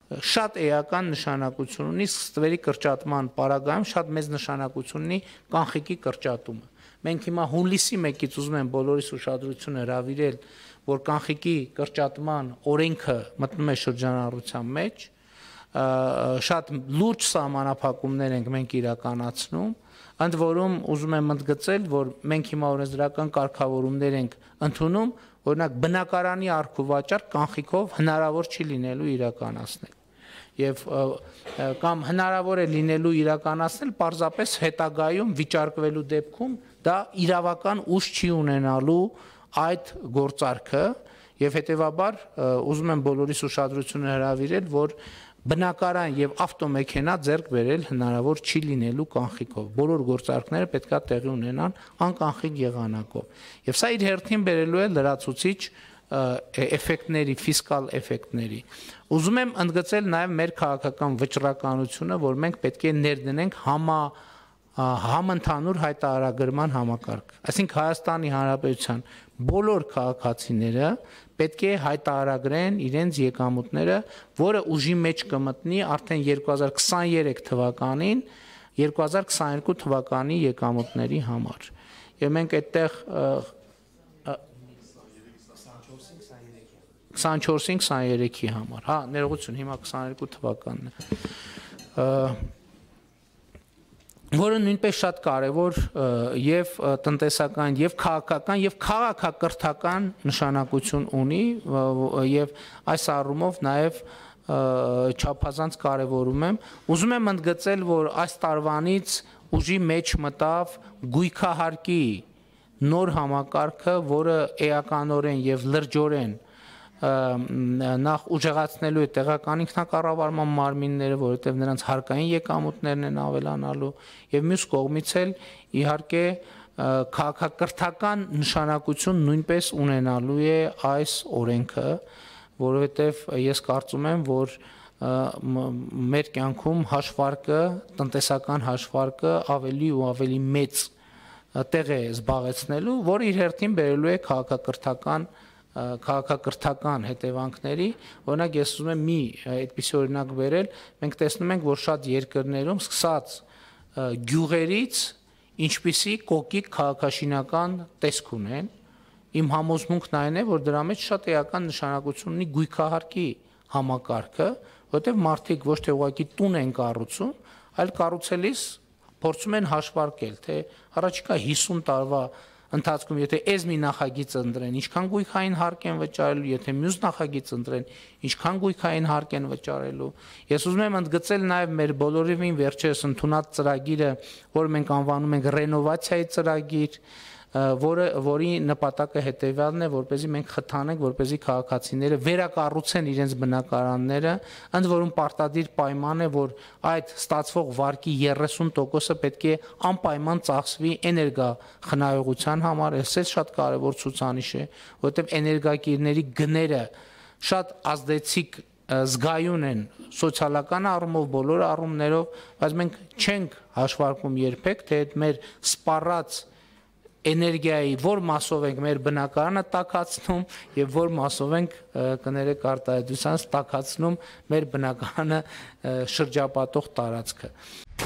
շատ էական նշանակություն ունի ստվերի կրճատման պարագայում, շատ մեծ նշանակություն ունի կանխիկի կրճատումը։ Մենք հիմա հուլիսի 1-ից ուզում եմ բոլորիս ուշադրությունը հրավիրել, որ կանխիկի կրճատման օրենքը մտնում է շրջանառության մեջ, շատ լուրջ սահմանափակումներ ենք մենք իրականացնում, ընդ որում ուզում եմ ընդգծել, որ մենք հիմա օրենսդրական կարգավորումներ ենք ընդունում, օրինակ բնակարանի առքուվաճառք կանխիկով հնարավոր չի լինելու իրականացնել։ Եվ կամ հնարավոր է լինելու իրականացնել պարզապես հետագայում վիճարկվելու դեպքում դա իրավական ուժ չի ունենալու այդ գործարքը եւ հետեւաբար ուզում եմ բոլորիս ուշադրությունը հրավիրել, որ բնակարան եւ ավտոմեքենա ձեռք բերել հնարավոր չի լինելու կանխիկով։ Բոլոր գործարքները պետքա տեղի ունենան անկանխիկ եղանակով։ Եվ սա իր հերթին բերելու է լրացուցիչ էֆեկտների, ֆիսկալ էֆեկտների։ Ուզում եմ ընդգծել նաև մեր քաղաքական վճռականությունը, որ մենք պետք է ներդնենք համընդհանուր հայտարարագրման համակարգ։ Այսինքն Հայաստանի Հանրապետության բոլոր քաղաքացիները պետք է հայտարարագրեն իրենց եկամուտները, որը ուժի մեջ կմտնի արդեն 2023 թվականին, 2022 թվականի եկամուտների համար։ Եվ մենք այդտեղ 24-23-ի համար, հա, ներողություն, հիմա 22 թվականն է, որը նույնպես շատ կարևոր եւ տնտեսական եւ քաղաքական եւ քաղաքակրթական նշանակություն ունի եւ այս առումով նաեւ չափազանց կարևորում եմ։ Ուզում եմ ընդգծել, որ այս տարվանից ուժի մեջ մտավ գույքահարկի նոր համակարգը, որը էականորեն եւ լրջորեն նախ ուժեղացնելու է տեղական ինքնակառավարման մարմինները, որովհետև նրանց հարկային եկամուտներն են ավելանալու եւ մյուս կողմից էլ իհարկե քաղաքակրթական նշանակություն նույնպես ունենալու է այս օրենքը, որովհետև ես կարծում եմ, որ մեր կյանքում հաշվարկը, տնտեսական հաշվարկը ավելի ու ավելի մեծ տեղ է զբաղեցնելու, որը իր հերթին բերելու է քաղաքակրթական հետևանքների, օրինակ ես ուզում եմ մի այդպիսի օրինակ բերել, մենք տեսնում ենք, որ շատ երկրներում սկսած գյուղերից ինչպիսի կոկիկ քաղաքաշինական տեսք ունեն, իմ համոզմունքն այն է, որ դրա մեջ շատ էական նշանակություն ունի գույքահարկի համակարգը, որտեղ մարդիկ ոչ թե ուղղակի տուն են կառուցում, այլ կառուցելիս փորձում են հաշվարկել, թե առաջիկա 50 տարվա ընթացքում, եթե այս մի նախագիծ ընտրեն, ինչքան գույքային հարկ են վճարելու, եթե մյուս նախագիծ ընտրեն, ինչքան գույքային հարկ են վճարելու։ Ես ուզում եմ ընդգծել նաև մեր բոլորովին վերջերս ընդունած ծրագիրը, որը մենք անվանում ենք ռենովացիայի ծրագիր, որի նպատակը հետևյալն է, որպեսզի մենք խթանենք, որպեսզի քաղաքացիները վերակառուցեն իրենց բնակարանները, ընդ որում պարտադիր պայման է, որ այդ ստացվող վարկի 30%-ը պետք է անպայման ծախսվի էներգախնայողության համար, այս էլ շատ կարևոր ցուցանիշ է, որովհետև էներգակիրների գները շատ ազդեցիկ զգայուն են սոցիալական առումով, բոլոր առումներով, բայց մենք չենք հաշվարկում երբեք, թե այդ մեր սպառած էներգիայի որ մասով ենք մեր բնակարանը տաքացնում եւ որ մասով ենք կներեք արտահայտությանս տաքացնում մեր բնակարանը շրջապատող տարածքը։